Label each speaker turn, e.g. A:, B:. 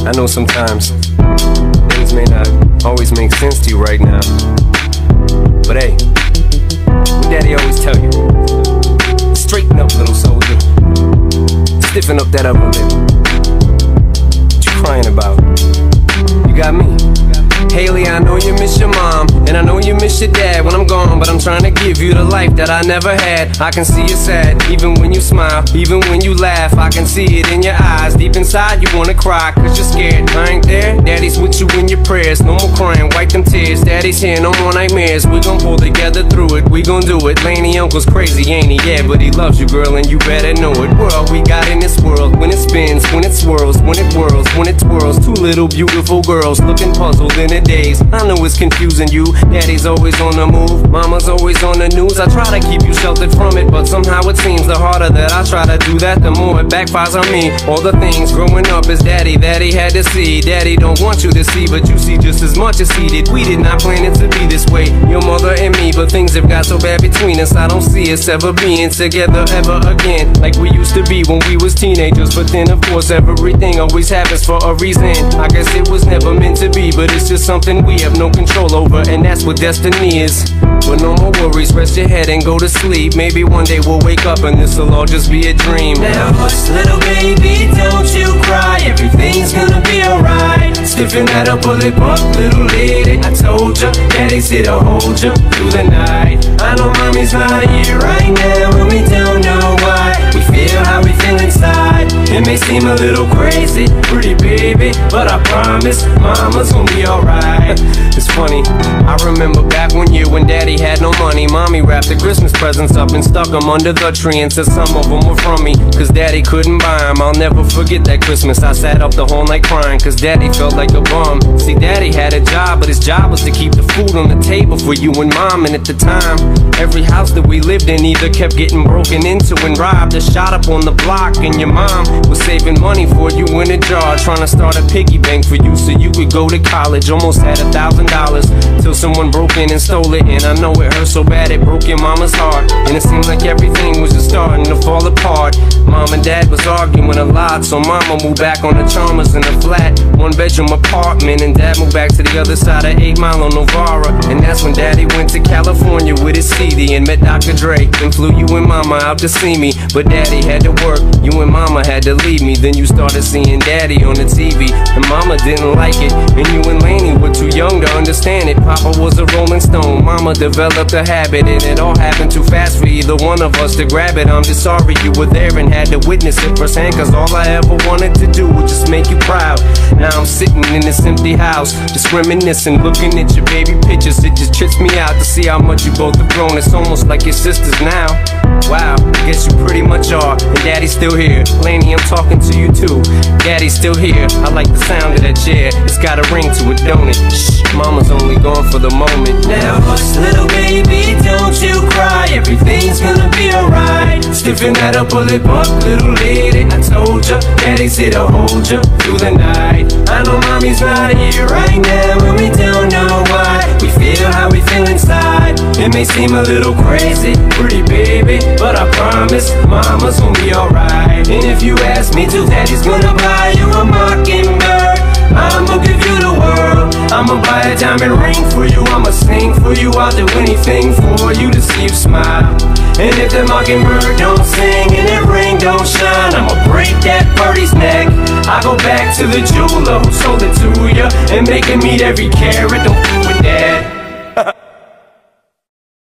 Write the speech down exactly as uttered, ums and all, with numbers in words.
A: I know sometimes things may not always make sense to you right now, but hey, what Daddy always tell you, straighten up, little soldier, stiffen up that upper lip. What you crying about? You got me. Haley, I know you miss your mom, and I know you miss your dad when I'm gone, but I'm trying to give you the life that I never had. I can see you sad, even when you smile, even when you laugh. I can see it in your eyes, deep inside you wanna cry, cause you're scared. I ain't there, Daddy's with you in your prayers. No more crying, wipe them tears. Daddy's here, no more nightmares. We gon' pull together through it, we gon' do it. Laney uncle's crazy, ain't he? Yeah, but he loves you, girl, and you better know it. We're all we got in this world, when it spins, when it swirls, when it whirls, when it twirls. Two little beautiful girls looking puzzled in a daze. I know it's confusing you. Daddy's always on the move, mama's always on the news. I try to keep you sheltered from it, but somehow it seems the harder that I try to do that, the more it backfires on me. All the things growing up as Daddy that he had to see, Daddy don't want you to see, but you see just as much as he did. We did not plan it to be this way, your mother and me, but things have got so bad between us. I don't see us ever being together ever again, like we used to be when we was teenagers. But then of course everything always happens for a reason. I guess it was never meant to be, but it's just something we have no control over, and that's what destiny is. But no more worries, rest your head and go to sleep. Maybe one day we'll wake up and this'll all just be a dream.
B: Now hush, little baby, don't you cry, everything's gonna be alright. Stiffen that upper lip up, little lady, I told ya, Daddy's here to hold ya through the night. I know mommy's not here right now, and we don't know why. We feel how we feel inside. It may seem a little crazy, pretty baby, but I promise mama's gonna be alright.
A: It's funny, I remember back one year when Daddy had no money. Mommy wrapped the Christmas presents up and stuck them under the tree and said some of them were from me, cause Daddy couldn't buy them. I'll never forget that Christmas. I sat up the whole night crying, cause Daddy felt like a bum. See, Daddy had a job, but his job was to keep the food on the table for you and Mom. And at the time, every house that we lived in either kept getting broken into and robbed or shot up on the block. And your mom was saving money for you in a jar, trying to start a piggy bank for you so you could go to college. Almost had a thousand dollars till someone broke in and stole it. And I know it hurt so bad it broke your mama's heart, and it seemed like everything was just starting to fall apart. Mom and Dad was arguing a lot, so Mama moved back on the Chalmers in a flat one bedroom apartment, and Dad moved back to the other side of eight mile on Novara. And that's when Daddy went to California with his C D and met Doctor Dre, and flew you and Mama out to see me. But Daddy had to work, you and Mama had to leave me. Then you started seeing Daddy on the T V, and Mama didn't like it, and you and Laney were too young to understand it. Papa was a Rolling Stone, Mama developed a habit, and it all happened too fast for either one of us to grab it. I'm just sorry you were there and had to witness it firsthand, cause all I ever wanted to do was just make you proud. Now I'm sitting in this empty house, just reminiscing, looking at your baby pictures. It just trips me out to see how much you both have grown. It's almost like your sisters now. Wow, I guess you pretty much are, and Daddy's still here. Laney, I'm talking to you too. Daddy's still here, I like the sound of that chair. It's got a ring to it, don't it? Shh, Mama's only gone for the moment.
B: Now hush, little baby, don't you cry, everything's gonna be alright. Stiffen that upper lip up, little lady, I told ya, Daddy's here to hold ya through the night. I know mommy's not here right now, and we don't know why. We feel how we feel inside. It may seem a little crazy, pretty baby, but I promise mama's gonna be alright. And if you ask me to, Daddy's gonna buy you a mockingbird. I'ma give you the world, I'ma buy a diamond ring for you, I'ma sing for you, I'll do anything for you to see you smile. And if the mockingbird don't sing and that ring don't shine, I'ma break that birdie's neck. I go back to the jeweler who sold it to ya and make him eat every carat. Don't